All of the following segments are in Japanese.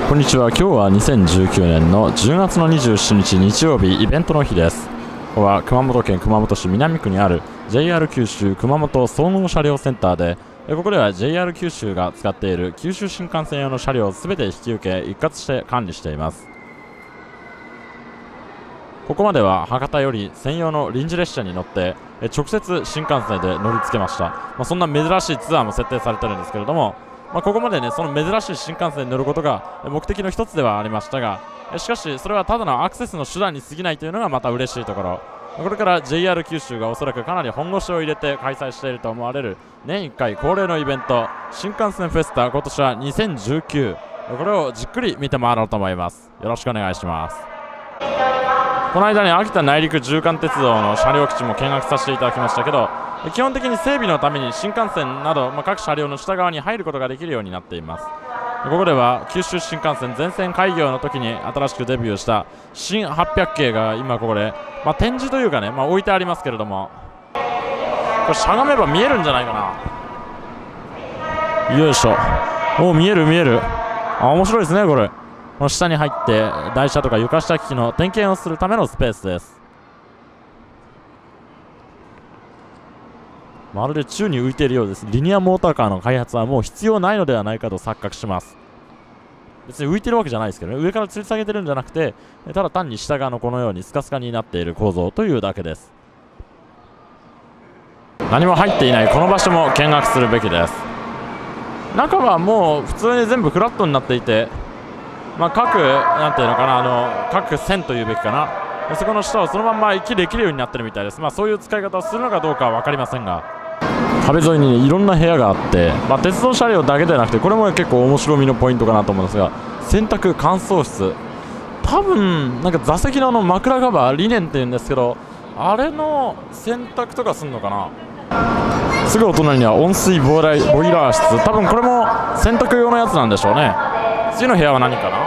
こんにちは。今日は2019年の10月の27日日曜日、イベントの日です。ここは熊本県熊本市南区にある JR 九州熊本総合車両センターで、ここでは JR 九州が使っている九州新幹線用の車両をすべて引き受け一括して管理しています。ここまでは博多より専用の臨時列車に乗って直接新幹線で乗り付けました。そんな珍しいツアーも設定されているんですけれども、ここまでね、その珍しい新幹線に乗ることが目的の一つではありましたが、しかしそれはただのアクセスの手段に過ぎないというのがまた嬉しいところ。これから JR 九州がおそらくかなり本腰を入れて開催していると思われる年1回恒例のイベント、新幹線フェスタ、今年は2019、これをじっくり見て回ろうと思います。よろしくお願いします。この間に秋田内陸縦貫鉄道の車両基地も見学させていただきましたけど、基本的に整備のために新幹線など、各車両の下側に入ることができるようになっています。ここでは九州新幹線全線開業の時に新しくデビューした新800系が今ここで、展示というかね、置いてありますけれども、これしゃがめば見えるんじゃないかな。よいしょ。おお、見える見える。面白いですね。これこの下に入って台車とか床下機器の点検をするためのスペースです。まるで宙に浮いているようです。リニアモーターカーの開発はもう必要ないのではないかと錯覚します。別に浮いてるわけじゃないですけどね、上から吊り下げてるんじゃなくて、ただ単に下側のこのようにスカスカになっている構造というだけです。何も入っていないこの場所も見学するべきです。中はもう普通に全部フラットになっていて、なんていうのかな、各線というべきかな、そこの下をそのまんま息できるようになってるみたいです。そういう使い方をするのかどうかは分かりませんが、壁沿いに、いろんな部屋があって、鉄道車両だけでなくて、これも結構面白みのポイントかなと思うんですが、洗濯乾燥室、多分なんか座席の枕カバー、リネンっていうんですけど、あれの洗濯とかすんのかな。すぐお隣には温水ボイラー室、多分これも洗濯用のやつなんでしょうね。次の部屋は何かな。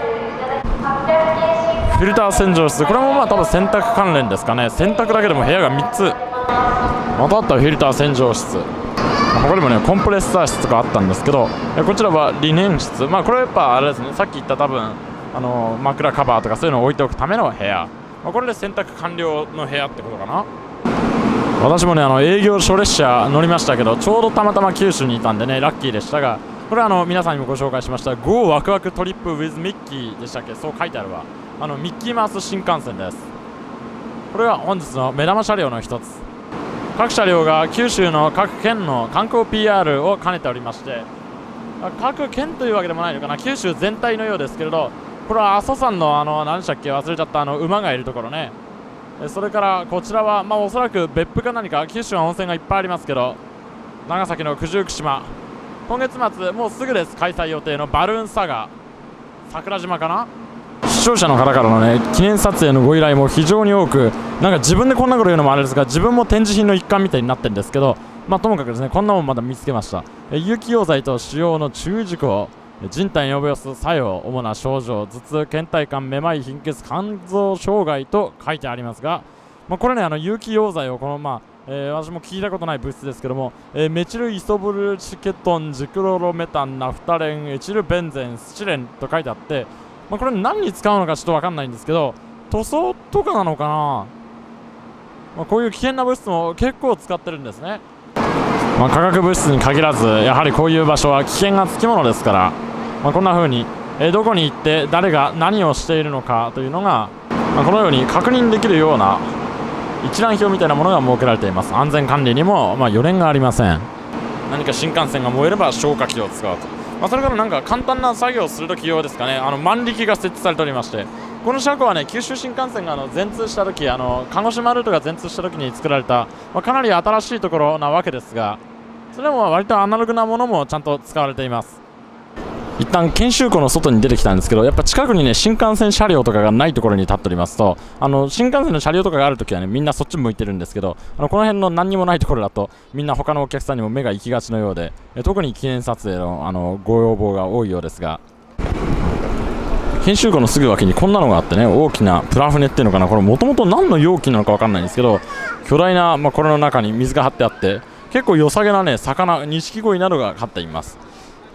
フィルター洗浄室、これも多分洗濯関連ですかね。洗濯だけでも部屋が3つ。またあったフィルター洗浄室、他にもねコンプレッサー室とかあったんですけど、こちらはリネン室、これはやっぱあれですね、さっき言った多分枕カバーとかそういうのを置いておくための部屋、これで洗濯完了の部屋ってことかな。私もね営業初列車乗りましたけど、ちょうどたまたま九州にいたんでねラッキーでしたが、これは皆さんにもご紹介しました GO ワクワクトリップ with ミッキーでしたっけ、そう書いてあるわ。ミッキーマウス新幹線です。これが本日の目玉車両の一つ。各車両が九州の各県の観光 PR を兼ねておりまして、各県というわけでもないのかな、九州全体のようですけれど、これは阿蘇山の何でしたっけ、忘れちゃった馬がいるところね。それからこちらはおそらく別府か何か、九州は温泉がいっぱいありますけど、長崎の九十九島、今月末もうすぐです、開催予定のバルーンサガ桜島かな。視聴者の方からのね記念撮影のご依頼も非常に多く、なんか自分でこんなこと言うのもあれですが、自分も展示品の一環みたいになってるんですけど、ともかくですね、こんなもんまだ見つけました。有機溶剤と使用の注意事項、人体に及ぼす作用、主な症状、頭痛、倦怠感、めまい、貧血、肝臓障害と書いてありますが、これね有機溶剤をこの私も聞いたことない物質ですけども、メチルイソブルチケトン、ジクロロメタン、ナフタレン、エチルベンゼン、スチレンと書いてあって、これ何に使うのかちょっと分かんないんですけど、塗装とかなのかな。こういう危険な物質も結構使ってるんですね。化学物質に限らず、やはりこういう場所は危険がつきものですから、こんな風に、どこに行って誰が何をしているのかというのが、このように確認できるような一覧表みたいなものが設けられています。安全管理にも余念がありません。何か新幹線が燃えれば消火器を使うと。それからなんか簡単な作業をするとき用ですかね、万力が設置されておりまして、この車庫はね九州新幹線が全通したとき、鹿児島ルートが全通したときに作られた、かなり新しいところなわけですが、それも割とアナログなものもちゃんと使われています。一旦研修庫の外に出てきたんですけど、やっぱ近くにね新幹線車両とかがないところに立っておりますと、新幹線の車両とかがあるときはねみんなそっち向いてるんですけど、この辺の何にもないところだとみんな他のお客さんにも目が行きがちのようで、特に記念撮影のご要望が多いようですが、研修庫のすぐ脇にこんなのがあってね、大きなプラ船っていうのかな、これもともと何の容器なのか分かんないんですけど、巨大な、これの中に水が張ってあって、結構良さげなね魚、錦鯉などが飼っています。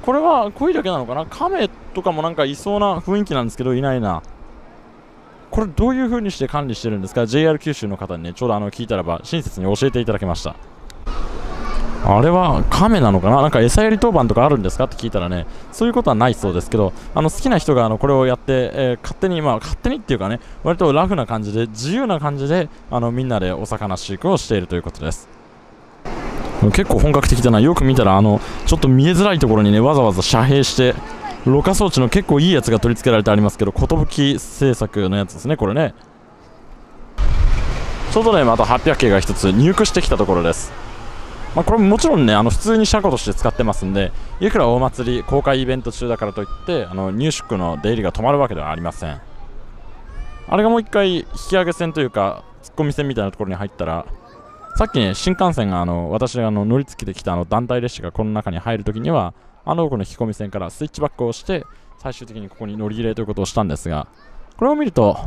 これはコイだけなのかな。カメとかもなんかいそうな雰囲気なんですけど、いないな。これどういう風にして管理してるんですか。 JR 九州の方にねちょうど聞いたらば親切に教えていただきました。あれはカメなのかな。なんか餌やり当番とかあるんですかって聞いたらね、そういうことはないそうですけど、好きな人がこれをやって、勝手に勝手にっていうかね、割とラフな感じで自由な感じでみんなでお魚飼育をしているということです。結構本格的だな。よく見たらちょっと見えづらいところにねわざわざ遮蔽してろ過装置の結構いいやつが取り付けられてありますけど、寿製作のやつですねこれね。ちょうどねまた800系が1つ入庫してきたところです。これももちろんね普通に車庫として使ってますんで、いくら大祭り公開イベント中だからといって入宿の出入りが止まるわけではありません。あれがもう一回引き上げ線というか突っ込み線みたいなところに入ったら、さっきね新幹線が私が乗り継ぎできた団体列車がこの中に入るときには奥の引き込み線からスイッチバックをして最終的にここに乗り入れということをしたんですが、これを見ると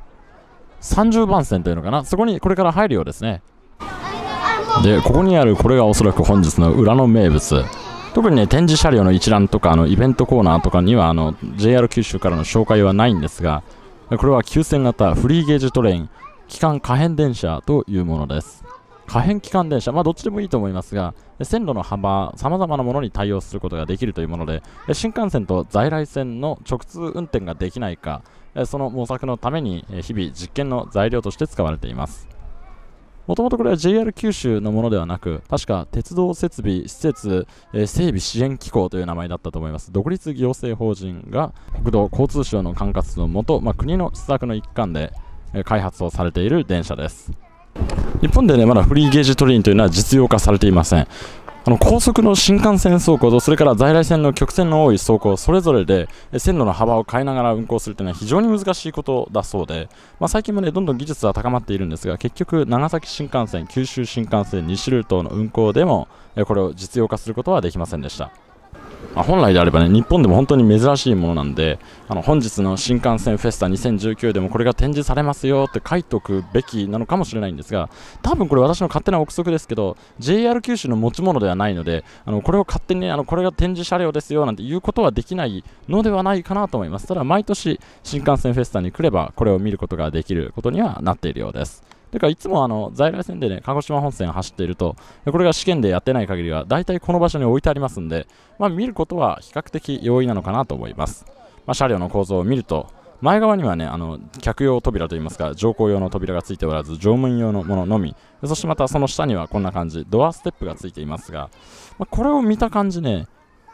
30番線というのかな、そこにこれから入るようですね。でここにあるこれがおそらく本日の裏の名物、特にね展示車両の一覧とかイベントコーナーとかにはJR 九州からの紹介はないんですが、これは9000型フリーゲージトレイン基幹可変電車というものです。可変基幹電車、どっちでもいいと思いますが、線路の幅さまざまなものに対応することができるというもので、新幹線と在来線の直通運転ができないか、その模索のために日々実験の材料として使われています。もともとこれは JR 九州のものではなく、確か鉄道設備施設整備支援機構という名前だったと思います。独立行政法人が国土交通省の管轄のもと、国の施策の一環で開発をされている電車です。日本でねまだフリーゲージトレインというのは実用化されていません。高速の新幹線走行とそれから在来線の曲線の多い走行それぞれで線路の幅を変えながら運行するというのは非常に難しいことだそうで、最近もねどんどん技術は高まっているんですが、結局長崎新幹線九州新幹線西ルートの運行でもこれを実用化することはできませんでした。本来であればね日本でも本当に珍しいものなんで、本日の新幹線フェスタ2019でもこれが展示されますよって書いておくべきなのかもしれないんですが、多分これ私の勝手な憶測ですけど JR 九州の持ち物ではないので、これを勝手にねこれが展示車両ですよなんていうことはできないのではないかなと思います。ただ毎年新幹線フェスタに来ればこれを見ることができることにはなっているようです。てかいつも在来線でね鹿児島本線走っていると、これが試験でやってない限りはだいたいこの場所に置いてありますんで、見ることは比較的容易なのかなと思います。車両の構造を見ると前側にはね客用扉といいますか乗降用の扉がついておらず乗務員用のもののみ、そしてまたその下にはこんな感じドアステップがついていますが、これを見た感じね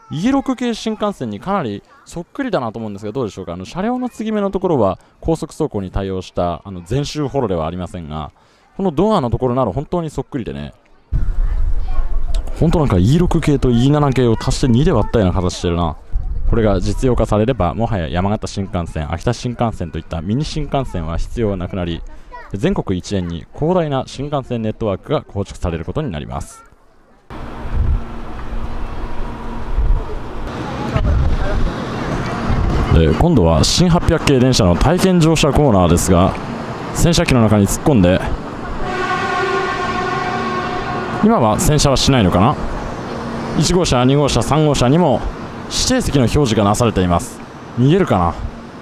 E6系新幹線にかなりそっくりだなと思うんですが、どうでしょうか。車両の継ぎ目のところは高速走行に対応した全周ホロではありませんが、このドアのところなら本当にそっくりでね、本当なんか E6 系と E7 系を足して2で割ったような形してるな。これが実用化されればもはや山形新幹線秋田新幹線といったミニ新幹線は必要なくなり、全国一円に広大な新幹線ネットワークが構築されることになります。今度は新800系電車の体験乗車コーナーですが、洗車機の中に突っ込んで、今は洗車はしないのかな。1号車2号車3号車にも指定席の表示がなされています。見えるかな。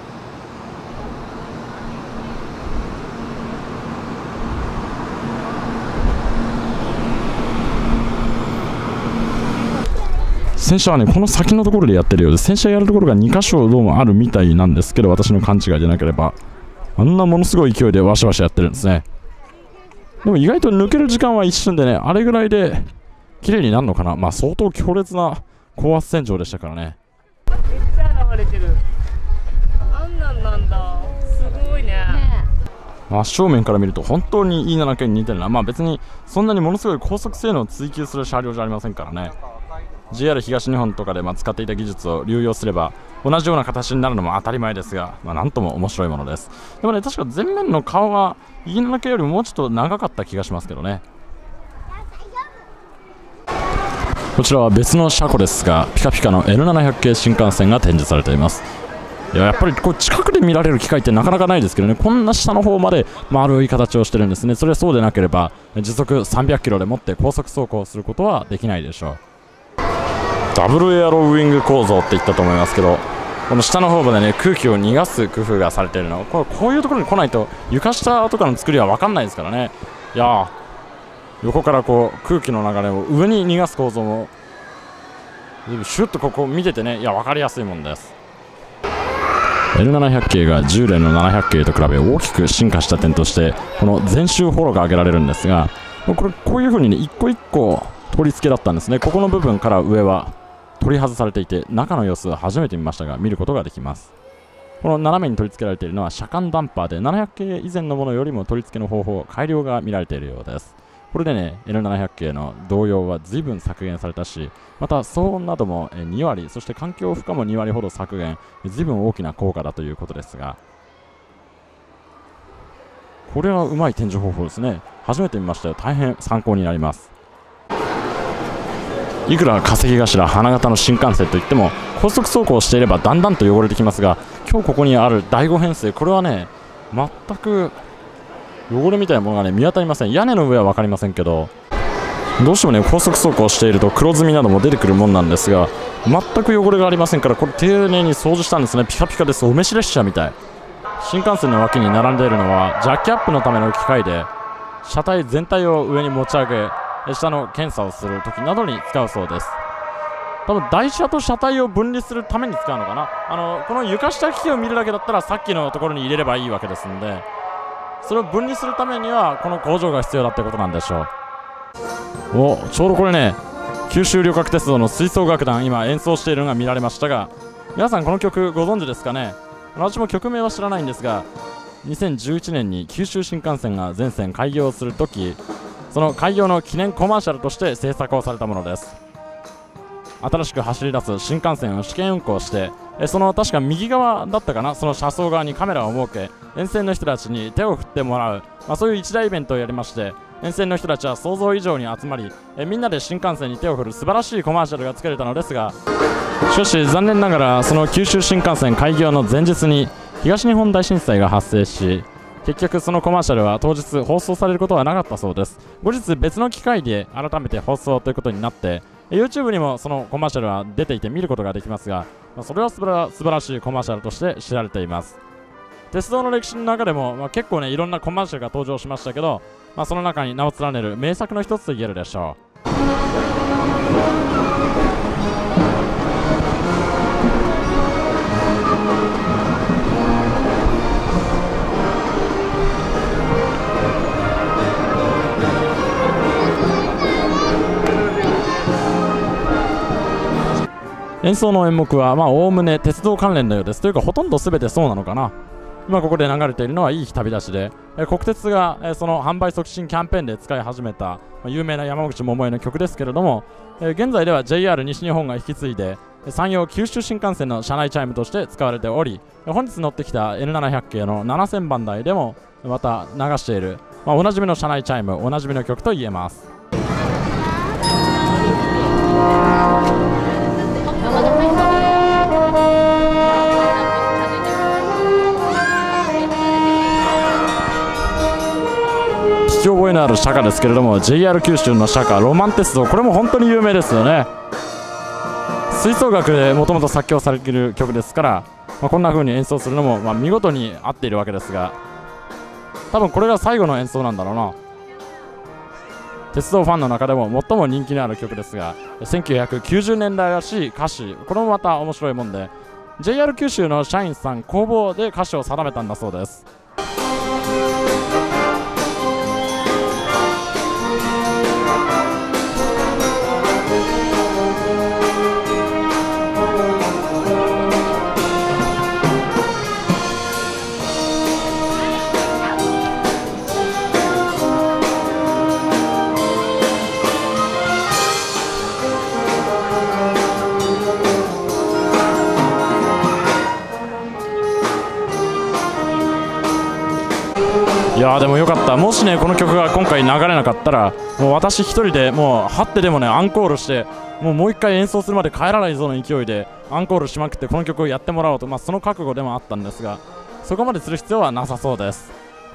洗車はねこの先のところでやってるようで、洗車やるところが2箇所どうもあるみたいなんですけど、私の勘違いでなければあんなものすごい勢いでワシワシやってるんですね。でも意外と抜ける時間は一瞬でね、あれぐらいで綺麗になるのかな。相当強烈な高圧洗浄でしたからね。 めっちゃ流れてる。あんなんなんだ。すごいね。 真正面から見ると本当に E7 系に似てるな。別にそんなにものすごい高速性能を追求する車両じゃありませんからね。JR 東日本とかで使っていた技術を流用すれば同じような形になるのも当たり前ですが、なんとも面白いものです。でもね、確か前面の顔は E7 系よりもうちょっと長かった気がしますけどね。こちらは別の車庫ですが、ピカピカの N700 系新幹線が展示されています。やっぱりこう近くで見られる機会ってなかなかないですけどね、こんな下の方まで丸い形をしてるんですね。それはそうでなければ時速300キロでもって高速走行することはできないでしょう。 ダブルエアロウィング構造って言ったと思いますけど、この下の方までね空気を逃がす工夫がされているの、こういうところに来ないと床下とかの作りは分かんないですからね。いやー、横からこう空気の流れを上に逃がす構造もシュッとここ見ててね、いや分かりやすいもんです。 L700 系が従来の700系と比べ大きく進化した点として、この全周ホロが挙げられるんですが、こういう風にね一個一個取り付けだったんですね。ここの部分から上は取り外されていて、中の様子は初めて見ましたが見ることができます。この斜めに取り付けられているのは車間ダンパーで、700系以前のものよりも取り付けの方法改良が見られているようです。これでね L700 系の動揺は随分削減されたし、また騒音なども2割、そして環境負荷も2割ほど削減、随分大きな効果だということですが、これはうまい展示方法ですね。初めて見ましたよ。大変参考になります。いくら稼ぎ頭花形の新幹線といっても高速走行していればだんだんと汚れてきますが、今日ここにある第5編成、これはね全く汚れみたいなものがね見当たりません。屋根の上は分かりませんけど、どうしてもね高速走行していると黒ずみなども出てくるもんなんですが、全く汚れがありませんから、これ丁寧に掃除したんですね。ピカピカです。お召し列車みたい。新幹線の脇に並んでいるのはジャッキアップのための機械で、車体全体を上に持ち上げ下の検査をするときなどに使うそうです。多分台車と車体を分離するために使うのかな。この床下機器を見るだけだったらさっきのところに入れればいいわけですんで、それを分離するためにはこの工場が必要だってことなんでしょう。ちょうどこれね九州旅客鉄道の吹奏楽団今演奏しているのが見られましたが、皆さんこの曲ご存知ですかね。私も曲名は知らないんですが、2011年に九州新幹線が全線開業するとき、その開業の記念コマーシャルとして制作をされたものです。新しく走り出す新幹線を試験運行して、その確か右側だったかな、その車窓側にカメラを設け、沿線の人たちに手を振ってもらう、そういう一大イベントをやりまして、沿線の人たちは想像以上に集まり、みんなで新幹線に手を振る素晴らしいコマーシャルが作れたのですが、しかし残念ながらその九州新幹線開業の前日に東日本大震災が発生し、結局そのコマーシャルは当日放送されることはなかったそうです。後日別の機会で改めて放送ということになって、YouTube にもそのコマーシャルは出ていて見ることができますが、それは素晴らしいコマーシャルとして知られています。鉄道の歴史の中でも、結構ねいろんなコマーシャルが登場しましたけど、その中に名を連ねる名作の一つと言えるでしょう。演奏の演目はおおむね鉄道関連のようです。というかほとんど全てそうなのかな。今ここで流れているのはいい日旅立ちで、国鉄がその販売促進キャンペーンで使い始めた有名な山口百恵の曲ですけれども、現在では JR 西日本が引き継いで山陽九州新幹線の車内チャイムとして使われており、本日乗ってきた N700 系の7000番台でもまた流している、おなじみの車内チャイム、おなじみの曲と言えます。聞き覚えのある車両ですけれども、 JR 九州の車両ロマン鉄道、これも本当に有名ですよね。吹奏楽でもともと作曲されている曲ですから、こんな風に演奏するのも見事に合っているわけですが、多分これが最後の演奏なんだろうな。鉄道ファンの中でも最も人気のある曲ですが、1990年代らしい歌詞、これもまた面白いもんで、 JR 九州の社員さん公募で歌詞を定めたんだそうです。いやーでもよかった。もしねこの曲が今回流れなかったら、もう私一人でもう張ってでもねアンコールして、もう一回演奏するまで帰らないぞの勢いでアンコールしまくってこの曲をやってもらおうと、その覚悟でもあったんですが、そこまでする必要はなさそうです。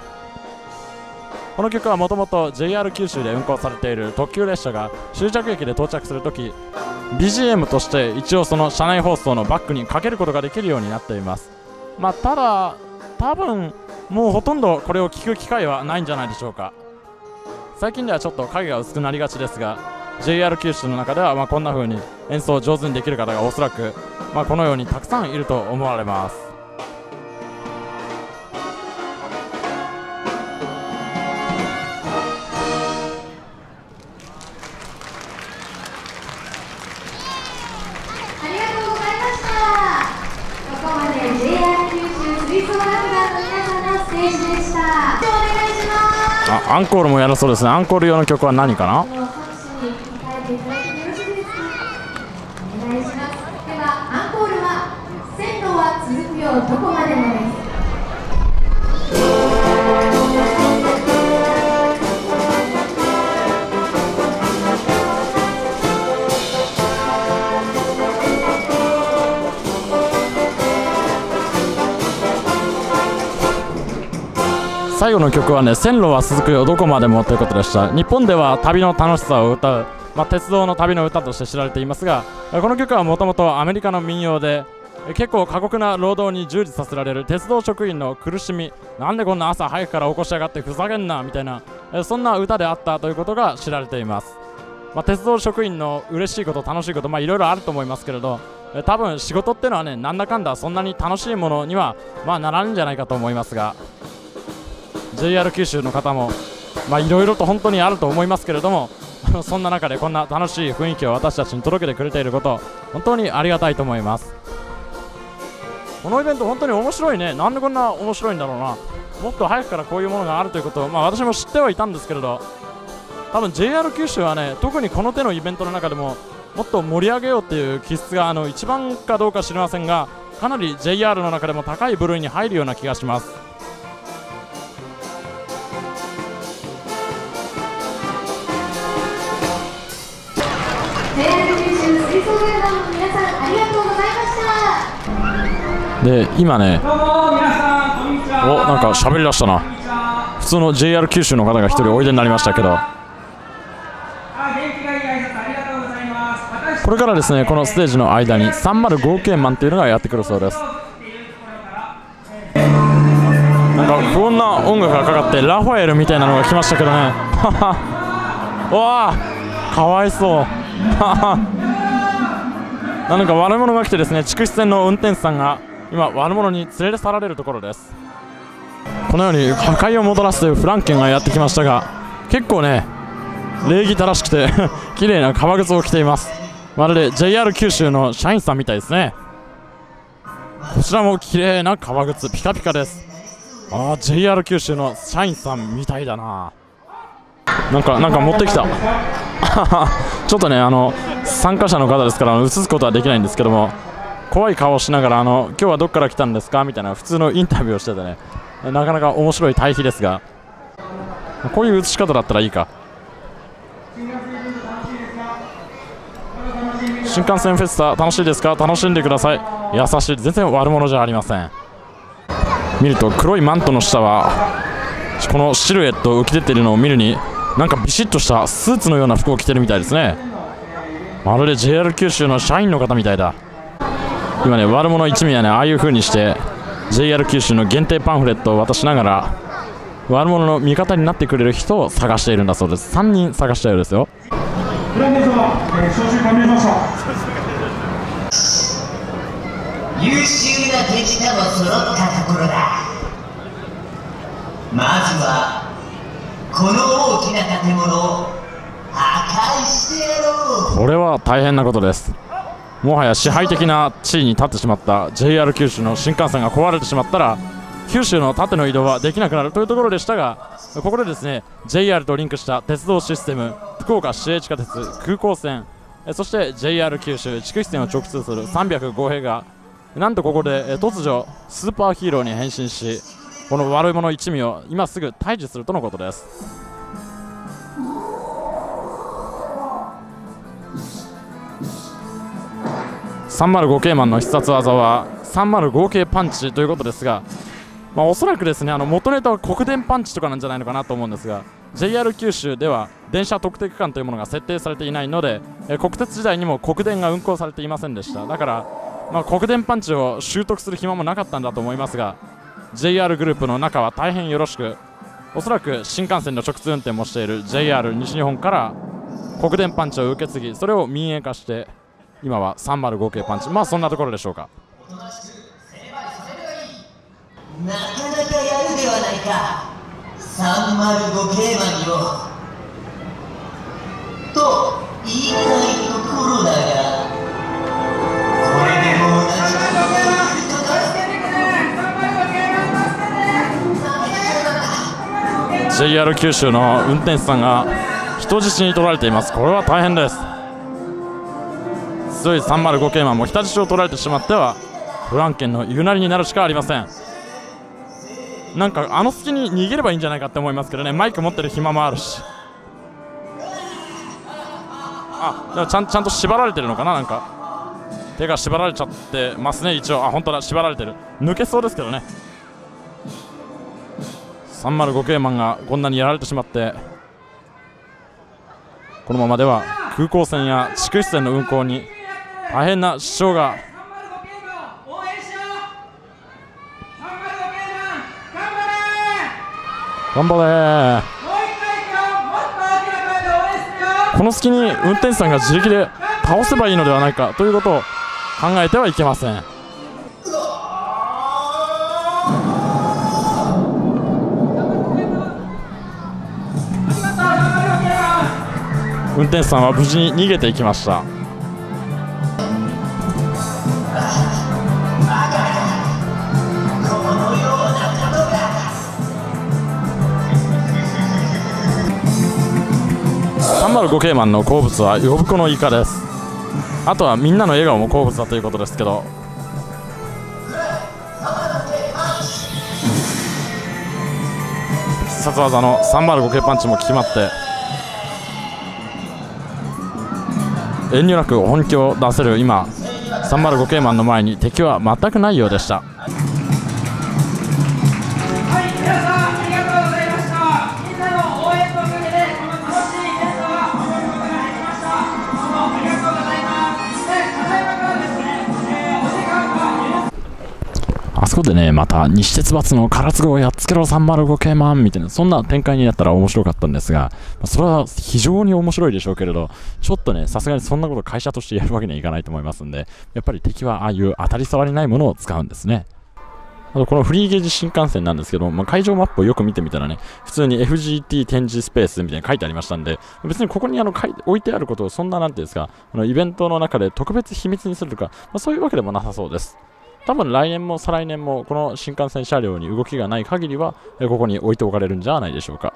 この曲はもともと JR 九州で運行されている特急列車が終着駅で到着するとき、 BGM として一応その車内放送のバックにかけることができるようになっています。ただ多分もうほとんどこれを聞く機会はないんじゃないでしょうか。最近ではちょっと影が薄くなりがちですが、 JR 九州の中ではこんな風に演奏を上手にできる方がおそらくこのようにたくさんいると思われます。 ありがとうございました。ここまで JR 九州吹奏楽団の皆さんのステージでした。お願いします。 アンコールもやるそうですね。アンコール用の曲は何かな。 アンコールは線路は続くよどこまでもです。 最後の曲はね、線路は続くよどこまでもということでした。日本では旅の楽しさを歌う、鉄道の旅の歌として知られていますが、この曲はもともとアメリカの民謡で、結構過酷な労働に従事させられる鉄道職員の苦しみ、なんでこんな朝早くから起こしやがってふざけんなみたいな、そんな歌であったということが知られています。鉄道職員の嬉しいこと楽しいこといろいろあると思いますけれど、多分仕事ってのはね、なんだかんだそんなに楽しいものにはならんんじゃないかと思いますが、 JR 九州の方もいろいろと本当にあると思いますけれども、そんな中でこんな楽しい雰囲気を私たちに届けてくれていること、本当にありがたいと思います。このイベント本当に面白いね。なんでこんな面白いんだろうな。もっと早くからこういうものがあるということを、私も知ってはいたんですけれど、多分 JR 九州はね、特にこの手のイベントの中でももっと盛り上げようっていう気質が一番かどうか知りませんが、かなり JR の中でも高い部類に入るような気がします。 JR 九州吹奏楽団の皆さん、ありがとうございました。 で、今ね、なんか喋りだしたな。普通の JR 九州の方が一人おいでになりましたけど、これからですね、このステージの間に305系マンというのがやってくるそうです。なんか不穏な音楽がかかってラファエルみたいなのが来ましたけどね。わあ、かわいそう何か悪者が来てですね、筑肥線の運転手さんが今悪者に連れ去られるところです。このように破壊をもたらすというフランケンがやってきましたが、結構ね礼儀正しくて綺麗な革靴を着ています。まるで JR 九州の社員さんみたいですね。こちらも綺麗な革靴、ピカピカです。JR 九州の社員さんみたいだな。なんか持ってきたちょっとね、参加者の方ですから映すことはできないんですけども、怖い顔をしながら今日はどっから来たんですかみたいな普通のインタビューをしててね、なかなか面白い対比ですが、こういう映し方だったらいいか。新幹線フェスタ楽しいですか、楽しんでください。優しい、全然悪者じゃありません。見ると黒いマントの下はこのシルエット浮き出ているのを見るに、なんかビシッとしたスーツのような服を着てるみたいですね。まるで JR 九州の社員の方みたいだ。今ね、悪者一味はね、ああいう風にして JR 九州の限定パンフレットを渡しながら悪者の味方になってくれる人を探しているんだそうです。3人探したようですよ。 優秀な手品も揃ったところだ。まずはこの大きな建物を破壊してやろう。 これは大変なことです。もはや支配的な地位に立ってしまった JR 九州の新幹線が壊れてしまったら、九州の縦の移動はできなくなるというところでしたが、ここでですね JR とリンクした鉄道システム、福岡市営地下鉄空港線、そして JR 九州筑肥線を直通する305系がなんとここで突如スーパーヒーローに変身し、この悪者一味を今すぐ退治するとのことです。305系マンの必殺技は305系パンチということですが、おそらくですね元ネタは黒電パンチとかなんじゃないのかなと思うんですが、 JR 九州では電車特定区間というものが設定されていないので、国鉄時代にも国電が運行されていませんでした。だから、国電パンチを習得する暇もなかったんだと思いますが、 JR グループの中は大変よろしく、おそらく新幹線の直通運転もしている JR 西日本から国電パンチを受け継ぎ、それを民営化して今は305系パンチ、まあそんなところでしょうか。 なかなかやるではないか、305系マンよ。と言いたいところだが、これでも同じことができるとか。 JR 九州の運転手さんが人質に取られています。これは大変です。強い305系マンも人質を取られてしまってはフランケンの言うなりになるしかありません。なんかあの隙に逃げればいいんじゃないかって思いますけどね。マイク持ってる暇もあるし、でもちゃんと縛られてるのかな。なんか手が縛られちゃってますね。一応本当だ、縛られてる。抜けそうですけどね。305系マンがこんなにやられてしまって、このままでは空港線や地区線の運行に大変な支障が。頑張れー。この隙に運転手さんが自力で倒せばいいのではないかということを考えてはいけません。運転手さんは無事に逃げていきました。305系マンの好物は呼子のイカです。あとはみんなの笑顔も好物だということですけど、必殺技の305系パンチも決まって遠慮なく本気を出せる今、305系マンの前に敵は全くないようでした。あそこでね、また西鉄罰の唐津号をやっつけろ305系マンみたいな、そんな展開になったら面白かったんですが、それは非常に面白いでしょうけれど、ちょっとね、さすがにそんなこと会社としてやるわけにはいかないと思いますんで、やっぱり敵はああいう当たり障りないものを使うんですね。あとこのフリーゲージ新幹線なんですけど、会場マップをよく見てみたらね、普通に FGT 展示スペースみたいに書いてありましたんで、別にここに置いてあることをそんななんていうんですか、イベントの中で特別秘密にするとか、そういうわけでもなさそうです。多分来年も再来年もこの新幹線車両に動きがない限りはここに置いておかれるんじゃないでしょうか。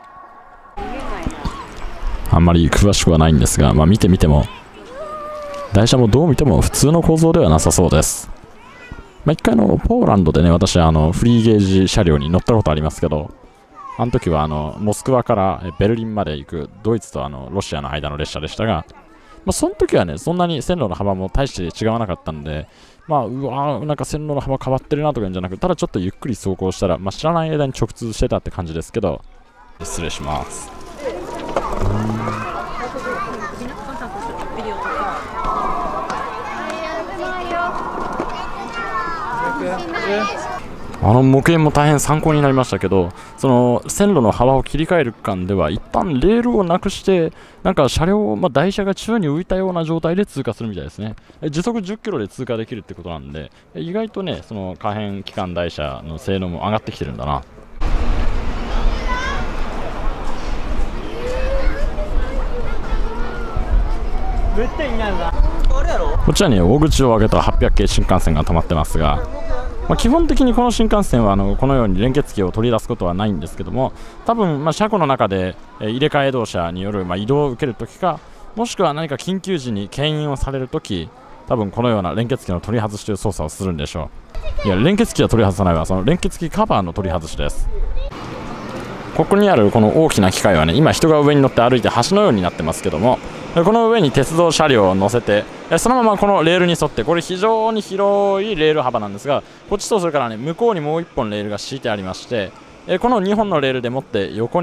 あんまり詳しくはないんですが、見てみても台車もどう見ても普通の構造ではなさそうです。一回ポーランドでね、私はフリーゲージ車両に乗ったことありますけど、あの時はモスクワからベルリンまで行くドイツとロシアの間の列車でしたが、その時はね、そんなに線路の幅も大して違わなかったんで、うわー、なんか線路の幅変わってるなとか言うんじゃなく、ただちょっとゆっくり走行したら、知らない間に直通してたって感じですけど、失礼します。模型も大変参考になりましたけど、その線路の幅を切り替える間では一旦レールをなくして、なんか車両、台車が宙に浮いたような状態で通過するみたいですね。時速10キロで通過できるってことなんで、意外とね、その可変機関台車の性能も上がってきてるんだな。こちらに大口を上げた800系新幹線が止まってますが、基本的にこの新幹線はこのように連結機を取り出すことはないんですけども、多分車庫の中で入れ替え動車による移動を受けるときか、もしくは何か緊急時に牽引をされるとき、多分このような連結機の取り外しという操作をするんでしょう。いや、連結機は取り外さないわ、その連結機カバーの取り外しです。ここにあるこの大きな機械はね、今人が上に乗って歩いて橋のようになってますけども、この上に鉄道車両を乗せて、そのままこのレールに沿って、これ非常に広いレール幅なんですが、こっちとそれからね、向こうにもう1本レールが敷いてありまして、この2本のレールでもって横に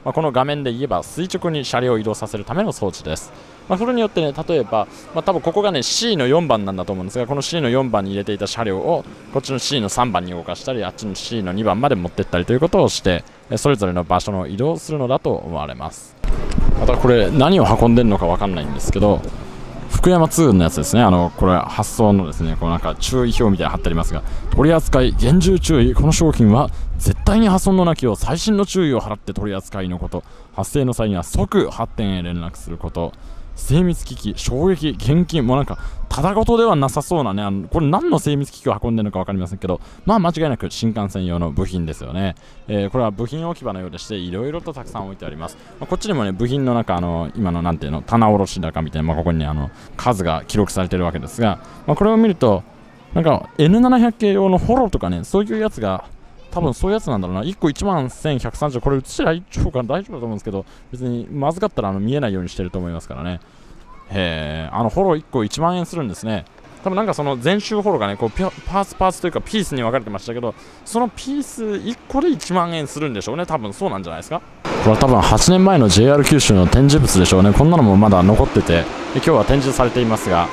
この画面で言えば垂直に車両を移動させるための装置です。それによってね、例えば、多分ここがね C の4番なんだと思うんですが、この C の4番に入れていた車両をこっちの C の3番に動かしたり、あっちの C の2番まで持っていったりということをして、それぞれの場所の移動をするのだと思われます。またこれ何を運んでるのか分かんないんですけど、福山2軍のやつですね。これ発送のですね、こうなんか注意表みたいなの貼ってありますが、取り扱い厳重注意、この商品は絶対に破損のなきよう細心の注意を払って取り扱いのこと、発生の際には即発展へ連絡すること、精密機器、衝撃、現金、もうなんかただごとではなさそうなね、これ何の精密機器を運んでるのか分かりませんけど、間違いなく新幹線用の部品ですよね。これは部品置き場のようでして、いろいろとたくさん置いてあります。こっちにもね、部品の中、今のなんていうの、棚卸高みたいな、ここにね、数が記録されているわけですが、これを見ると、なんか N700 系用のホロとかね、そういうやつが、多分そういうやつなんだろうな。1個11,130、これ映して大丈夫かな、大丈夫だと思うんですけど、別にまずかったら見えないようにしてると思いますからね。ホロ1個1万円するんですね。多分なんかその全周ホロがね、こうパーツというかピースに分かれてましたけど、そのピース1個で1万円するんでしょうね。多分そうなんじゃないですか。これは多分8年前の JR 九州の展示物でしょうね。こんなのもまだ残ってて、今日は展示されていますが、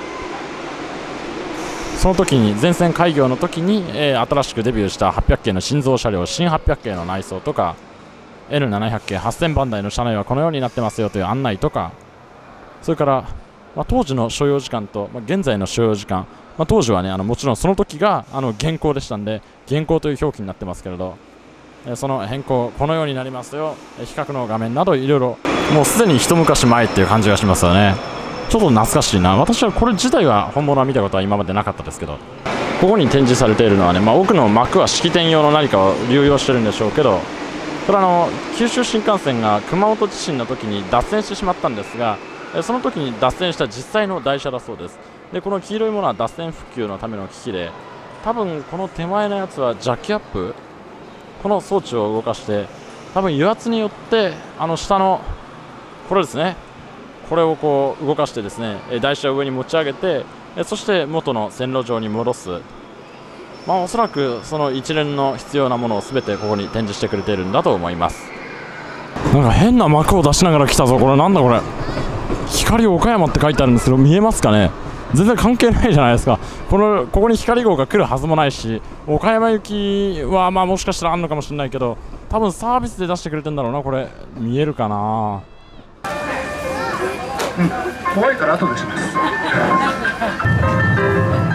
その時に全線開業の時に、新しくデビューした800系の新造車両、新800系の内装とか N700 系8000番台の車内はこのようになってますよという案内とか、それから、当時の所要時間と、現在の所要時間、当時はね、もちろんその時が現行でしたんで、現行という表記になってますけれど、その変更、このようになりますよ、比較の画面などいろいろ、もうすでに一昔前っていう感じがしますよね。ちょっと懐かしいな。私はこれ自体は本物は見たことは今までなかったですけど、ここに展示されているのはね、奥の幕は式典用の何かを流用してるんでしょうけど、これ九州新幹線が熊本地震の時に脱線してしまったんですが、その時に脱線した実際の台車だそうです。で、この黄色いものは脱線復旧のための機器で、多分この手前のやつはジャッキアップ、この装置を動かして、多分油圧によって下のこれですね、これをこう動かしてですね、台車を上に持ち上げて、そして元の線路上に戻す。おそらくその一連の必要なものを全てここに展示してくれているんだと思います。なんか変な幕を出しながら来たぞ。これなんだこれ。光岡山って書いてあるんですけど、見えますかね。全然関係ないじゃないですか。ここに光号が来るはずもないし、岡山行きはもしかしたらあんのかもしれないけど、多分サービスで出してくれてんだろうな。これ見えるかな。 怖いから後でします。